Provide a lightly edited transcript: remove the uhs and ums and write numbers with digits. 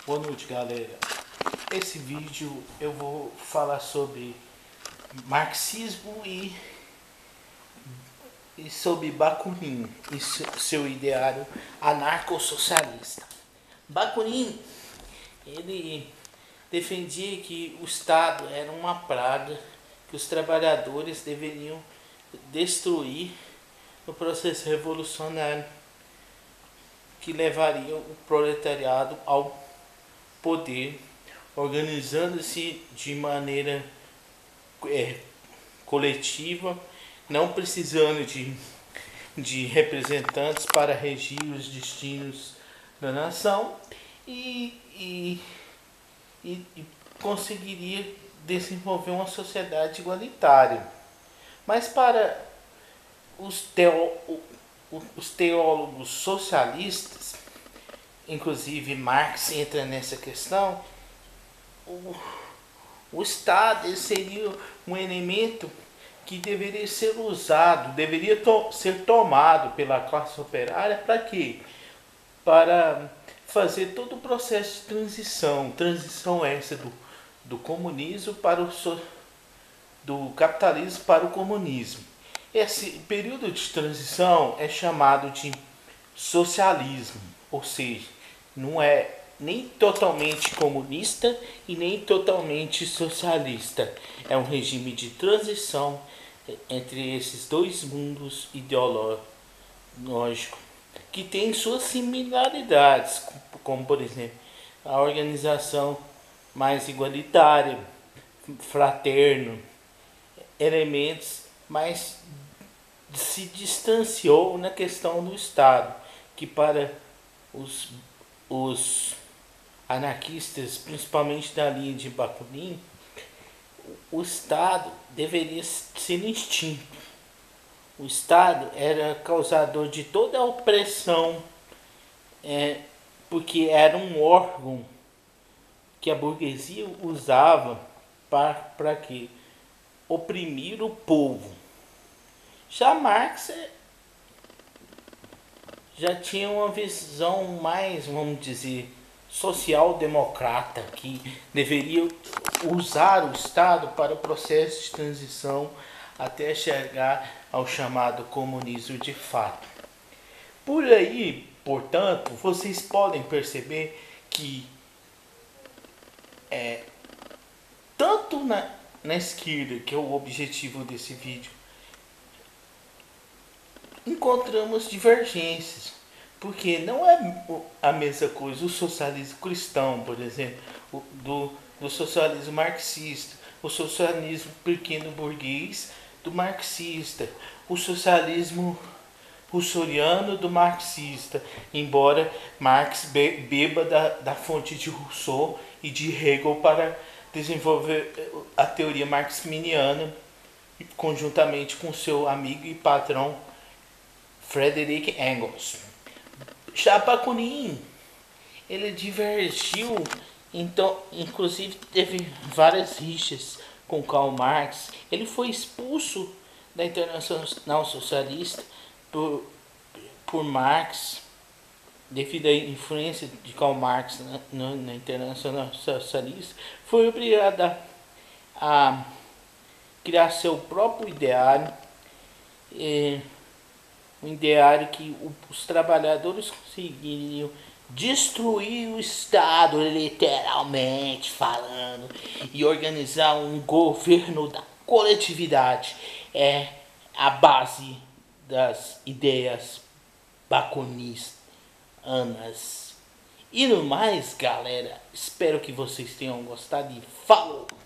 Boa noite, galera. Esse vídeo eu vou falar sobre marxismo e sobre Bakunin e seu ideário anarcossocialista. Bakunin, ele defendia que o Estado era uma praga que os trabalhadores deveriam destruir no processo revolucionário que levaria o proletariado ao poder, organizando-se de maneira coletiva, não precisando de representantes para regir os destinos da nação e conseguiria desenvolver uma sociedade igualitária. Mas para os teólogos socialistas, inclusive Marx entra nessa questão, o Estado seria um elemento que deveria ser usado, deveria ser tomado pela classe operária para quê? Para fazer todo o processo de transição essa do comunismo para do capitalismo para o comunismo. Esse período de transição é chamado de socialismo, ou seja, não é nem totalmente comunista e nem totalmente socialista. É um regime de transição entre esses dois mundos ideológicos, que tem suas similaridades, como por exemplo a organização mais igualitária, fraterno, elementos, mas se distanciou na questão do Estado, que para os anarquistas, principalmente da linha de Bakunin, o Estado deveria ser extinto. O Estado era causador de toda a opressão, porque era um órgão que a burguesia usava para quê? Oprimir o povo. Já Marx já tinha uma visão mais, vamos dizer, social-democrata, que deveria usar o Estado para o processo de transição até chegar ao chamado comunismo de fato. Por aí, portanto, vocês podem perceber que tanto na esquerda, que é o objetivo desse vídeo, encontramos divergências, porque não é a mesma coisa o socialismo cristão, por exemplo, do socialismo marxista, o socialismo pequeno burguês do marxista, o socialismo russoriano do marxista, embora Marx beba da fonte de Rousseau e de Hegel para desenvolver a teoria marxiniana conjuntamente com seu amigo e patrão Friedrich Engels. Já Bakunin, ele divergiu, então, inclusive teve várias rixas com Karl Marx. Ele foi expulso da Internacional Socialista por Marx, devido à influência de Karl Marx na Internacional Socialista. Foi obrigado a criar seu próprio ideário, um ideário que os trabalhadores conseguiriam destruir o Estado, literalmente falando, e organizar um governo da coletividade. É a base das ideias bakunianas. E no mais, galera, espero que vocês tenham gostado e falou!